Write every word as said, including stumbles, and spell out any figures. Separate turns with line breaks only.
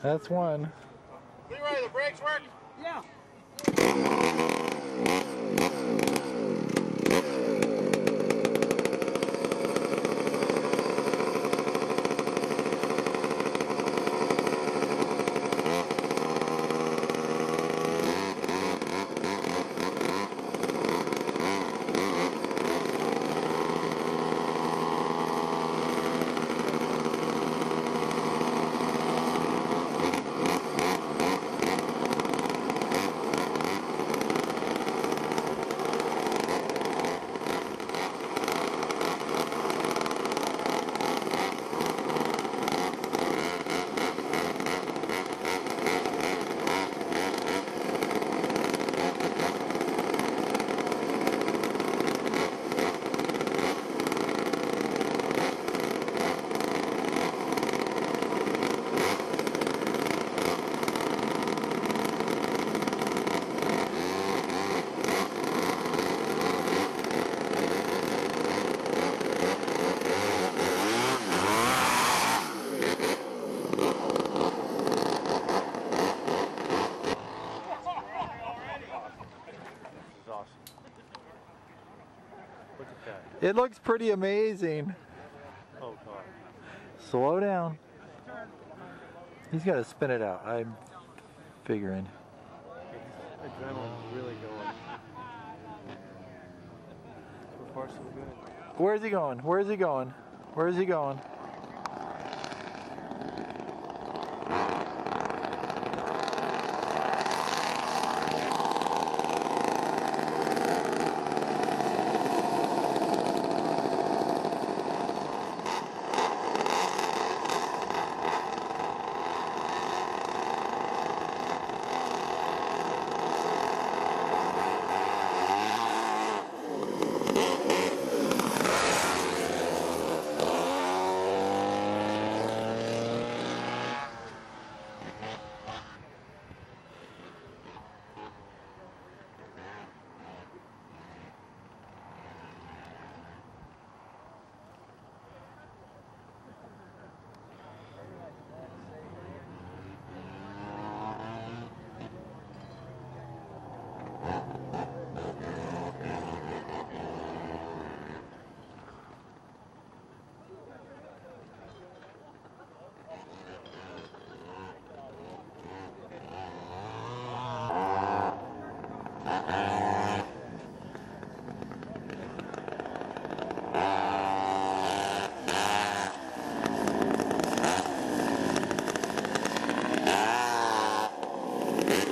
That's one.
Leroy, the brakes work?
Yeah.
It looks pretty amazing.
Oh God.
Slow down. He's got to spin it out. I'm figuring.
Adrenaline's really going. So far so good.
Where's he going? Where's he going? Where's he going?